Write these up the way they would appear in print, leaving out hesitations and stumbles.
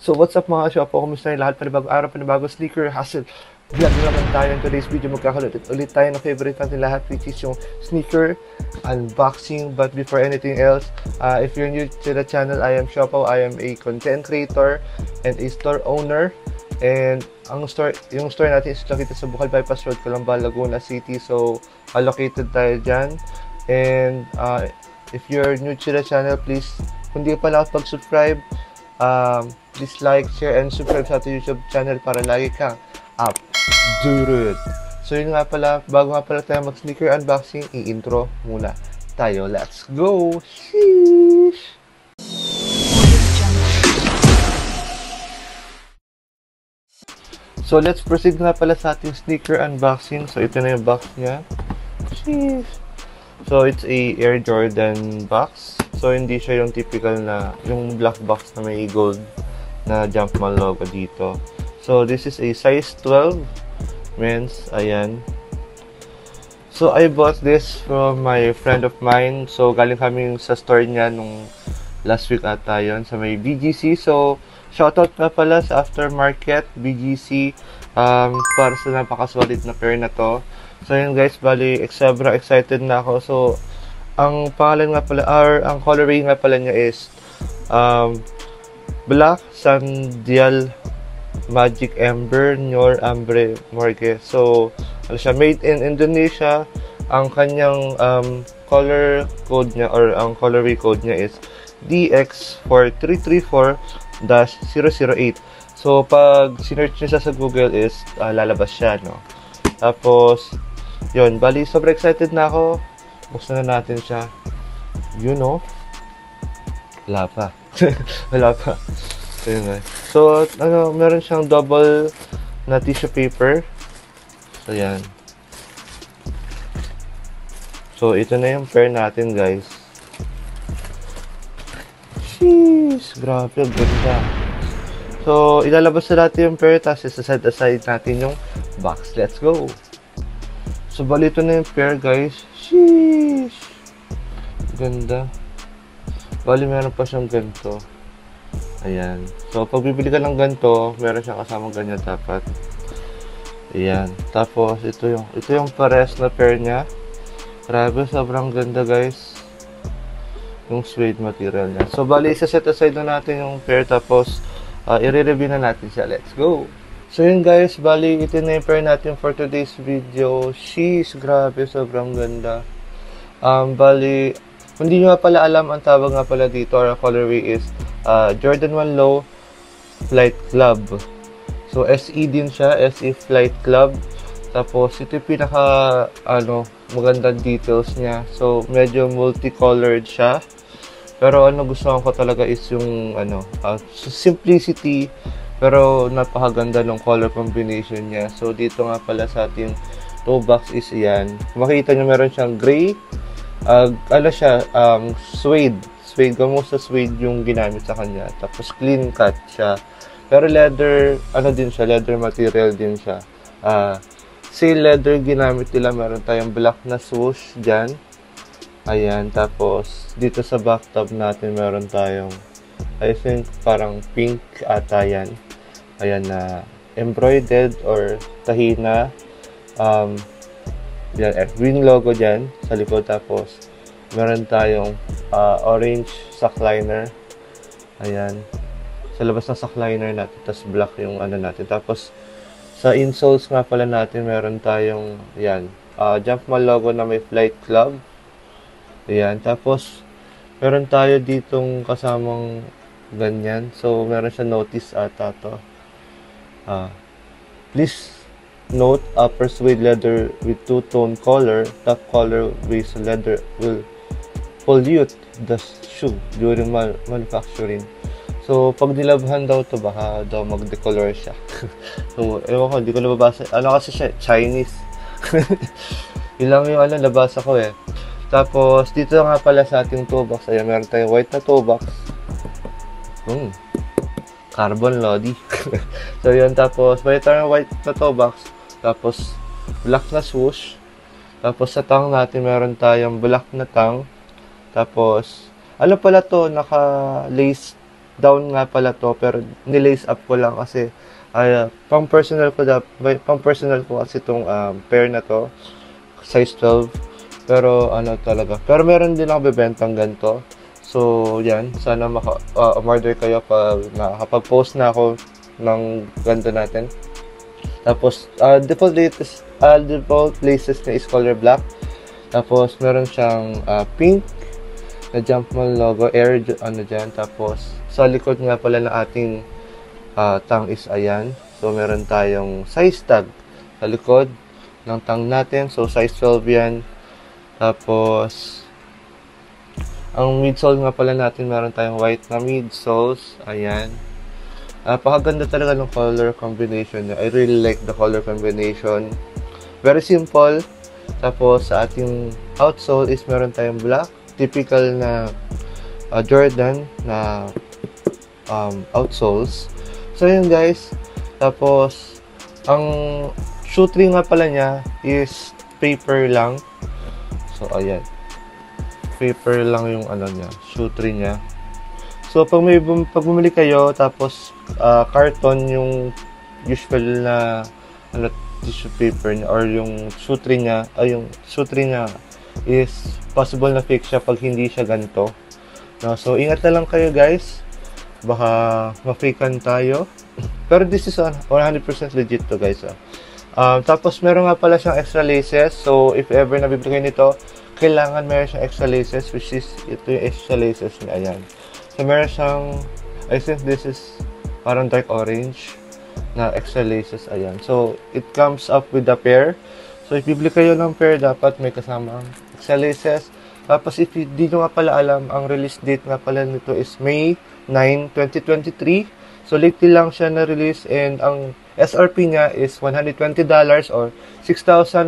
So what's up mga shop? Kumusta yung lahat? Panibagong araw, panibagong sneaker hustle vlog na naman tayo. In today's video magkakalit ulit tayo ng favorite natin lahat, which is yung sneaker unboxing. But before anything else, if you're new to the channel, I am Shopo. I am a content creator and a store owner. And yung store natin is located sa Bukal Bypass Road, Calamba, Laguna City. So allocated tayo dyan. And if you're new to the channel, please, kung di pa nakapag-subscribe, please like, share, and subscribe sa ating YouTube channel para lagi kang updated. So yun nga pala, bago nga pala tayo mag-sneaker unboxing, i-intro muna tayo. Let's go! Sheesh! So let's proceed nga pala sa ating sneaker unboxing. So ito na yung box niya. Sheesh! So it's a Air Jordan box. So hindi siya yung typical na, yung black box na may gold na Jumpman logo dito. So this is a size 12 men's. Ayan. So I bought this from my friend of mine. So galing kami sa store niya nung last week ata yun, sa may BGC. So shoutout nga pala sa Aftermarket BGC para sa napakasolid na pair na to. So yun guys, bali sobrang excited na ako. So ang pangalan nga pala, ang colorway nga pala niya is Black Sandial Magic Ember Nyor Ambre Morgue. So ano siya, made in Indonesia. Ang kanyang color code niya, or ang colorway code niya is DX4334-008. So pag sinearch niyo sa Google is lalabas siya, no? Tapos yun, bali sobrang excited na ako. Buksan na natin siya. You know? Wala pa. Wala pa. So, ano, meron siyang double na tissue paper. So, yan. So, ito na yung pair natin, guys. Sheesh! Grabe, ganda. So, ilalabas na natin yung pair, tapos isa-set aside natin yung box. Let's go! So, bali ito na yung pair, guys. Sheesh! Ganda. Bali, meron pa siyang ganito. Ayan. So, pag bibili ka ng ganito, meron siyang kasamang ganyan dapat. Ayan. Tapos, ito yung pares na pair niya. Grabe, sobrang ganda, guys. Yung suede material niya. So, bali, isa-set aside na natin yung pair. Tapos, i-review na natin siya. Let's go! So yun guys, bali ito na yung pair natin for today's video. Sheesh, grabe, sobrang ganda. Bali, kung di nyo pala alam, ang tawag nga pala dito, or colorway is Jordan 1 Low Flight Club. So SE din siya, SE Flight Club. Tapos ito yung pinaka magandang details niya. So medyo multicolored siya. Pero gusto ko talaga is yung simplicity, pero napakaganda ng color combination niya. So dito nga pala sa ating toe box is yan. Makita nyo meron siyang gray. Suede. Suede. Kamusta suede yung ginamit sa kanya. Tapos clean cut siya. Pero leather, din siya, leather material din siya. Say leather ginamit nila. Meron tayong black na swoosh dyan. Ayan. Tapos dito sa back tab natin meron tayong, I think parang pink ata yan. Ayan na embroidered or tahina. Yan, green logo dyan sa likod. Tapos meron tayong orange sackliner. Ayan. Sa labas ng sackliner natin. Tapos black yung natin. Tapos sa insoles nga pala natin meron tayong yan, Jumpman logo na may Flight Club. Ayan. Tapos meron tayo ditong kasamang ganyan. So meron siya notice ata to. Please note, upper suede leather with two-tone color. Top color base leather will pollute the shoe during manufacturing. So, pag nilabhan daw to, baka daw mag-decolor siya. So, ewan ko, hindi ko nababasa. Kasi siya? Chinese. Yun lang yung nabasa ko eh. Tapos, dito nga pala sa ating toe box. Ayan, meron tayong white na toe box. Carbon Lodi. So yun, tapos may tayong white na toe box, tapos black na swoosh, tapos sa tang natin meron tayong black na tang, tapos pala to, naka lace down nga pala to, pero nilace up ko lang kasi pang personal ko kasi itong pair na to, size 12. Pero ano talaga, pero meron din ako bebentang ganito. So yan, sana umorder kayo pag nakakapag-post na ako ng ganito natin. Tapos default laces niya is color black. Tapos meron siyang pink na Jumpman logo, air ano dyan. Tapos sa likod nga pala ng ating tang is ayan. So meron tayong size tag sa likod ng tang natin. So size 12 yan. Tapos ang midsole nga pala natin, meron tayong white na midsoles. Ayan. Napakaganda talaga ng color combination niya. I really like the color combination. Very simple. Tapos sa ating outsole is meron tayong black. Typical na Jordan na outsoles. So yun guys. Tapos ang shoe tree nga pala niya is paper lang. So ayan. Paper lang yung ano niya, shoe tree niya. So pag bumili kayo tapos carton yung usual na tissue paper niya or yung shoe tree niya, yung shoe tree niya is possible na fake siya pag hindi siya ganito. No, so ingat na lang kayo guys. Baka ma-fakean tayo. Pero this is 100% legit to guys. Tapos meron nga pala siyang extra laces. So if ever nabibili kayo nito, kailangan meron siyang extra laces, which is ito yung extra laces niya. Ayan. So meron siyang, I think this is parang dark orange na extra laces. Ayan. So it comes up with the pair. So if bibili kayo ng pair, dapat may kasamang extra laces. Tapos if di nyo nga pala alam, ang release date nga pala nito is May 9, 2023. So lately lang siya na-release and ang SRP niya is $120 or 6,480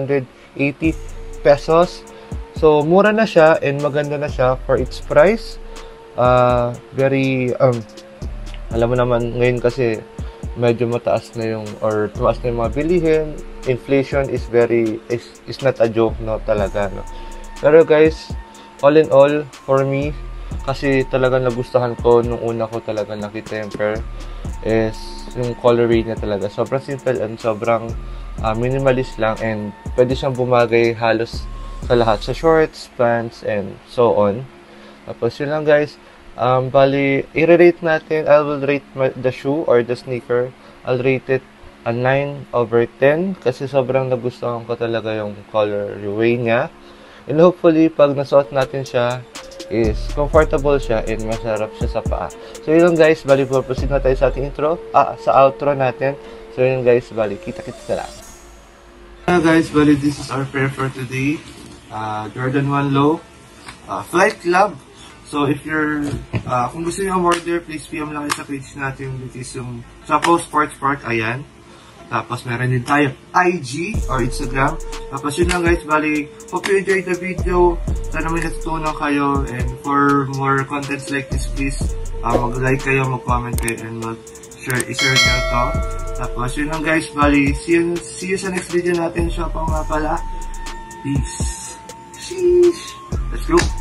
pesos. So, mura na siya and maganda na siya for its price. Very, alam mo naman ngayon kasi medyo mataas na yung, or tumaas na yung mga bilihin. Inflation is not a joke, no, talaga, no. Pero guys, all in all, for me, kasi talagang nagustuhan ko nung una ko talaga nakita yung pair is yung colorway niya talaga. Sobrang simple and sobrang minimalist lang and pwede siyang bumagay halos sa lahat. Sa shorts, pants, and so on. Tapos yun lang guys. Bali, i-rate natin. I will rate the shoe or the sneaker. I'll rate it a 9/10 kasi sobrang nagustuhan ko talaga yung colorway niya. And hopefully, pag nasuot natin siya, is comfortable siya and masarap siya sa paa. So yun lang guys. Bali, proceed na tayo sa ating intro. Sa outro natin. So yun guys. Bali, kita-kits na lang. Guys, bali, this is our pair for today. Jordan 1 Low Flight Club. So if you're kung gusto niyo order, please PM lang sa page natin, which is yung Chapo Sports Park. Ayan. Tapos meron din tayo IG or Instagram. Tapos yun lang guys, bali, hope you enjoyed the video. Sana may natutunan kayo, and for more contents like this, please mag-like kayo, mag-comment kayo, and mag-share nyo to. Tapos yun lang guys, bali, see you sa next video natin. Siya pa nga pala. Peace. Sheesh. Let's go.